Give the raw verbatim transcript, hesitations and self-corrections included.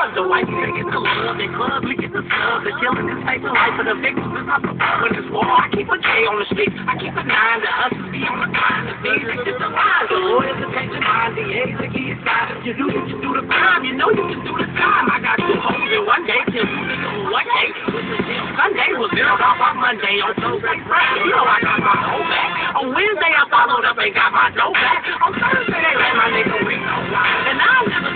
drugs. The white people get the love, they clubs, we get the subs. They're killing this paper life for the victims. It's not the war in this war. I keep a K on the street. I keep a nine to us to be on the grind. The things it's just a lie. The lawyers to take your mind. The A's to get inside. If you do this, you do the crime. You know you can do the time. I got two hoes in one day. Till two niggas on one day. Sunday was zeroed off on Monday. On Tuesday, Friday, you know I got my whole back. On Wednesday, I followed up and got my dough back. On Thursday, they let my nigga ring no lie. And I'll never